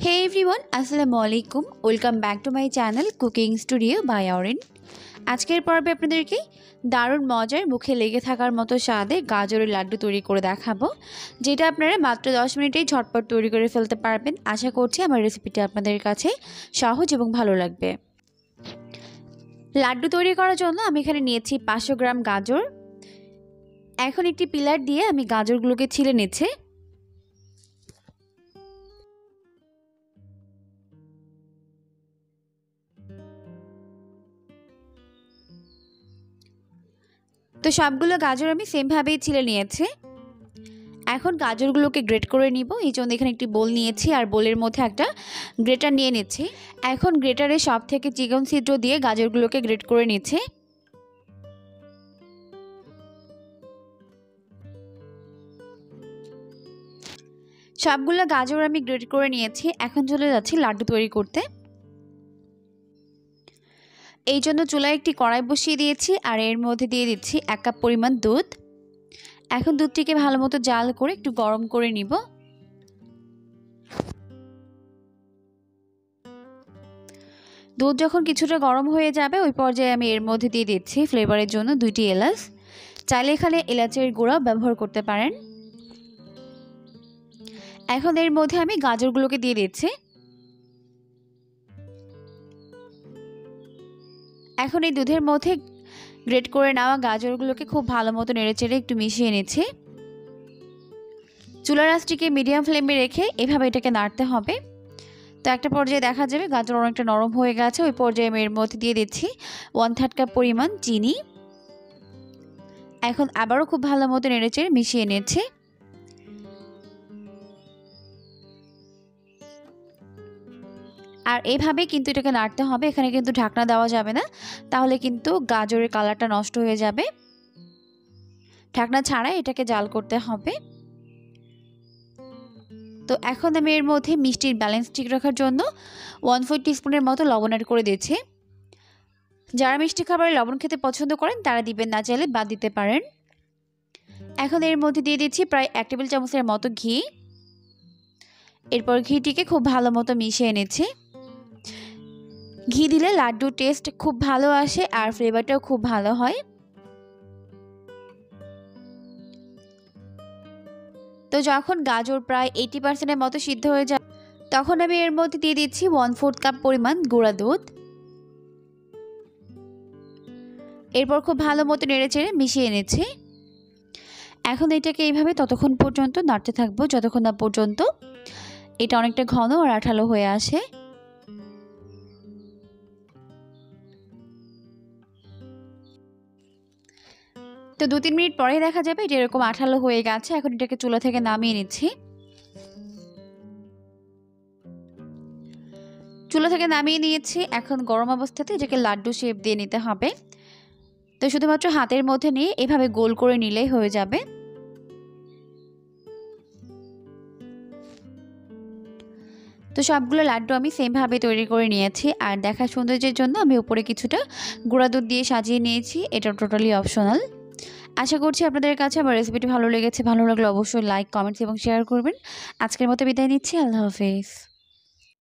Hey everyone, আসসালামু আলাইকুম। Welcome back to my channel cooking studio by Orin. আজকের পর্বে আপনাদেরকে দারুণ মজার মুখে লেগে থাকার মতো স্বাদে গাজরের লাড্ডু তৈরি করে দেখাবো, যেটা আপনারা মাত্র 10 মিনিটেই ঝটপট তৈরি করে ফেলতে পারবেন। আশা করছি আমার রেসিপিটা আপনাদের কাছে সহজ এবং ভালো লাগবে। লাড্ডু তৈরি করার জন্য আমি এখানে নিয়েছি 500 গ্রাম গাজর। এখন একটি পিলার দিয়ে আমি গাজরগুলোকে ছিলে নিচ্ছি। তো সবগুলো গাজর আমি সেমভাবেই ছিলে নিয়েছি। এখন গাজরগুলোকে গ্রেট করে নিব। এই জন্য এখানে একটি বোল নিয়েছি আর বোলের মধ্যে একটা গ্রেটার নিয়ে নিচ্ছি। এখন গ্রেটারে সব থেকে চিকন ছিদ্র দিয়ে গাজরগুলোকে গ্রেট করে নিচ্ছি। সবগুলো গাজর আমি গ্রেট করে নিয়েছি। এখন চলে যাচ্ছি লাড্ডু তৈরি করতে। এই জন্য চুলায় একটি কড়াই বসিয়ে দিয়েছি আর এর মধ্যে দিয়ে দিচ্ছি 1 কাপ পরিমাণ দুধ। এখন দুধটিকে ভালো মতো জাল করে একটু গরম করে নিব। দুধ যখন কিছুটা গরম হয়ে যাবে ওই পর্যায়ে আমি এর মধ্যে দিয়ে দিচ্ছি ফ্লেভারের জন্য 2টি এলাচ। চাইলে এখানে এলাচের গুঁড়া ব্যবহার করতে পারেন। এখন এর মধ্যে আমি গাজরগুলোকে দিয়ে দিচ্ছি। এখন এই দুধের মধ্যে গ্রেট করে নেওয়া গাজরগুলোকে খুব ভালো মতো নেড়েচেড়ে একটু মিশিয়ে নিচ্ছি। চুলার আঁচটিকে মিডিয়াম ফ্লেমে রেখে এভাবে এটাকে নাড়তে হবে। তো একটা পর্যায়ে দেখা যাবে গাজর অনেকটা নরম হয়ে গেছে। ওই পর্যায়ে আমি এর মধ্যে দিয়ে দিচ্ছি 1/3 কাপ পরিমাণ চিনি। এখন আবারও খুব ভালো মতো নেড়েচেড়ে মিশিয়ে নিচ্ছি। আর এইভাবে কিন্তু এটাকে নাড়তে হবে। এখানে কিন্তু ঢাকনা দেওয়া যাবে না, তাহলে কিন্তু গাজরের কালারটা নষ্ট হয়ে যাবে। ঢাকনা ছাড়াই এটাকে জাল করতে হবে। তো এখন আমি এর মধ্যে মিষ্টির ব্যালেন্স ঠিক রাখার জন্য 1/4 টিস্পুনের মতো লবণ অ্যাড করে দিয়েছি। যারা মিষ্টি খাবারে লবণ খেতে পছন্দ করেন তারা দিবেন, না চাইলে বাদ দিতে পারেন। এখন এর মধ্যে দিয়ে দিচ্ছি প্রায় 1 টেবিল চামচের মতো ঘি। এরপর ঘিটিকে খুব ভালো মতো মিশিয়ে নিচ্ছি। ঘি দিলে লাড্ডুর টেস্ট খুব ভালো আসে আর ফ্লেভারটাও খুব ভালো হয়। তো যখন গাজর প্রায় 80% মতো সিদ্ধ হয়ে যায় তখন আমি এর মধ্যে দিয়ে দিচ্ছি 1/4 কাপ পরিমাণ গুঁড়া দুধ। এরপর খুব ভালো মতো নেড়েচেড়ে মিশিয়ে নিচ্ছি। এখন এটাকে এইভাবে ততক্ষণ পর্যন্ত নাড়তে থাকবো যতক্ষণ না পর্যন্ত এটা অনেকটা ঘন আর আঠালো হয়ে আসে। তো 2-3 মিনিট পরে দেখা যাবে এটা এরকম আঠালো হয়ে গেছে। এখন এটাকে চুলা থেকে নামিয়ে নিচ্ছি। চুলা থেকে নামিয়ে নিয়েছি। এখন গরম অবস্থাতে এটাকে লাড্ডু শেপ দিয়ে নিতে হবে। তো শুধুমাত্র হাতের মধ্যে নিয়ে এভাবে গোল করে নিলেই হয়ে যাবে। তো সবগুলো লাড্ডু আমি সেমভাবে তৈরি করে নিয়েছি। আর দেখার সৌন্দর্যের জন্য আমি উপরে কিছুটা গুঁড়া দুধ দিয়ে সাজিয়ে নিয়েছি। এটা টোটালি অপশনাল। আশা করছি আপনাদের কাছে আমার রেসিপিটি ভালো লেগেছে। ভালো লাগলে অবশ্যই লাইক, কমেন্টস এবং শেয়ার করবেন। আজকের মতো বিদায় নিচ্ছি। আল্লাহ হাফেজ।